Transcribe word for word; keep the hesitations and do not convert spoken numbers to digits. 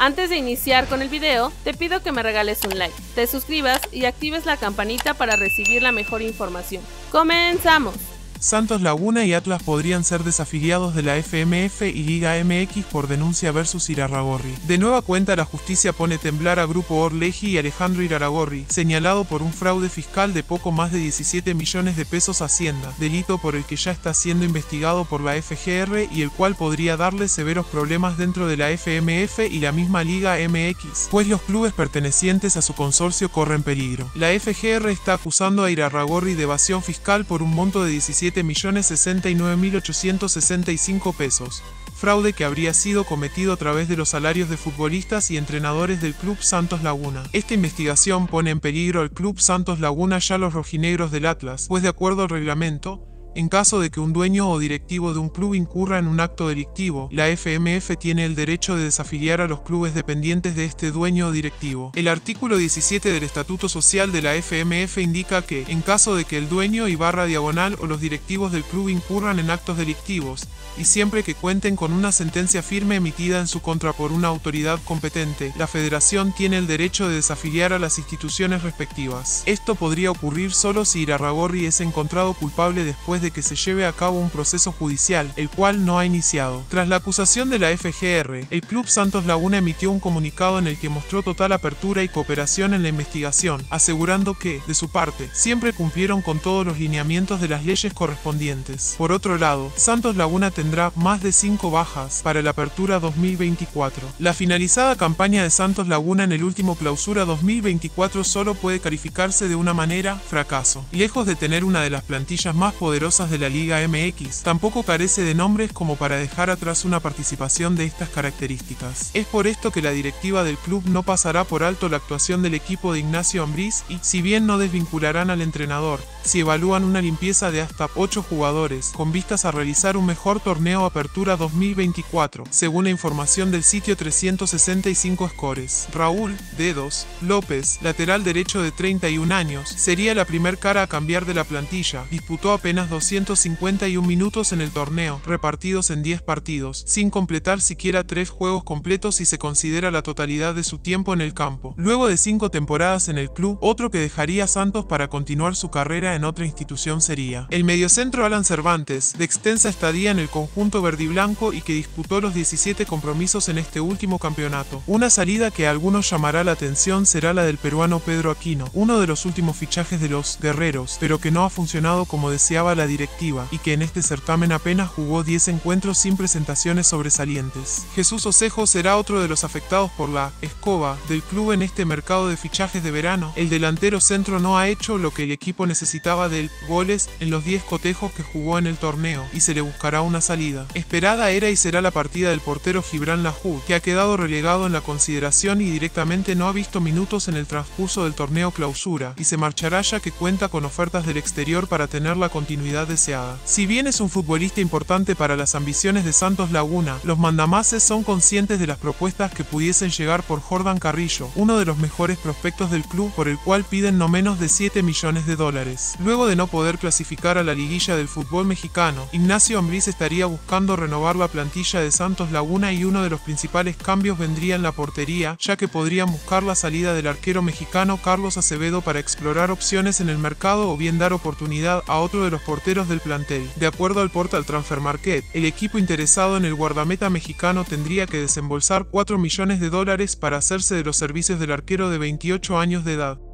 Antes de iniciar con el video, te pido que me regales un like, te suscribas y actives la campanita para recibir la mejor información. ¡Comenzamos! Santos Laguna y Atlas podrían ser desafiliados de la F M F y Liga M X por denuncia versus Irarrágorri. De nueva cuenta, la justicia pone a temblar a Grupo Orleji y Alejandro Irarrágorri, señalado por un fraude fiscal de poco más de diecisiete millones de pesos a Hacienda, delito por el que ya está siendo investigado por la F G R y el cual podría darle severos problemas dentro de la F M F y la misma Liga M X, pues los clubes pertenecientes a su consorcio corren peligro. La F G R está acusando a Irarrágorri de evasión fiscal por un monto de diecisiete millones sesenta y nueve mil ochocientos sesenta y cinco pesos, fraude que habría sido cometido a través de los salarios de futbolistas y entrenadores del Club Santos Laguna. Esta investigación pone en peligro al Club Santos Laguna y a los rojinegros del Atlas, pues de acuerdo al reglamento, en caso de que un dueño o directivo de un club incurra en un acto delictivo, la F M F tiene el derecho de desafiliar a los clubes dependientes de este dueño o directivo. El artículo diecisiete del Estatuto Social de la F M F indica que, en caso de que el dueño y barra diagonal o los directivos del club incurran en actos delictivos, y siempre que cuenten con una sentencia firme emitida en su contra por una autoridad competente, la Federación tiene el derecho de desafiliar a las instituciones respectivas. Esto podría ocurrir solo si Irarrágorri es encontrado culpable después de que se lleve a cabo un proceso judicial, el cual no ha iniciado. Tras la acusación de la F G R, el Club Santos Laguna emitió un comunicado en el que mostró total apertura y cooperación en la investigación, asegurando que, de su parte, siempre cumplieron con todos los lineamientos de las leyes correspondientes. Por otro lado, Santos Laguna tendrá más de cinco bajas para la apertura dos mil veinticuatro. La finalizada campaña de Santos Laguna en el último clausura dos mil veinticuatro solo puede calificarse de una manera fracaso. Lejos de tener una de las plantillas más poderosas de la Liga M X, tampoco carece de nombres como para dejar atrás una participación de estas características. Es por esto que la directiva del club no pasará por alto la actuación del equipo de Ignacio Ambriz y, si bien no desvincularán al entrenador, si evalúan una limpieza de hasta ocho jugadores, con vistas a realizar un mejor torneo Apertura dos mil veinticuatro, según la información del sitio trescientos sesenta y cinco Scores. Raúl Dedos López, lateral derecho de treinta y un años, sería la primer cara a cambiar de la plantilla. Disputó apenas doscientos cincuenta y un minutos en el torneo, repartidos en diez partidos, sin completar siquiera tres juegos completos si se considera la totalidad de su tiempo en el campo. Luego de cinco temporadas en el club, otro que dejaría Santos para continuar su carrera en otra institución sería el mediocentro Alan Cervantes, de extensa estadía en el conjunto verdiblanco y que disputó los diecisiete compromisos en este último campeonato. Una salida que a algunos llamará la atención será la del peruano Pedro Aquino, uno de los últimos fichajes de los guerreros, pero que no ha funcionado como deseaba la directiva y que en este certamen apenas jugó diez encuentros sin presentaciones sobresalientes. Jesús Osejo será otro de los afectados por la escoba del club en este mercado de fichajes de verano. El delantero centro no ha hecho lo que el equipo necesitaba de él, goles en los diez cotejos que jugó en el torneo, y se le buscará una salida. Esperada era y será la partida del portero Gibran Lahoud, que ha quedado relegado en la consideración y directamente no ha visto minutos en el transcurso del torneo clausura, y se marchará ya que cuenta con ofertas del exterior para tener la continuidad deseada. Si bien es un futbolista importante para las ambiciones de Santos Laguna, los mandamases son conscientes de las propuestas que pudiesen llegar por Jordan Carrillo, uno de los mejores prospectos del club, por el cual piden no menos de siete millones de dólares. Luego de no poder clasificar a la liguilla del fútbol mexicano, Ignacio Ambriz estaría buscando renovar la plantilla de Santos Laguna y uno de los principales cambios vendría en la portería, ya que podrían buscar la salida del arquero mexicano Carlos Acevedo para explorar opciones en el mercado o bien dar oportunidad a otro de los porteros del plantel. De acuerdo al portal Transfermarkt, el equipo interesado en el guardameta mexicano tendría que desembolsar cuatro millones de dólares para hacerse de los servicios del arquero de veintiocho años de edad.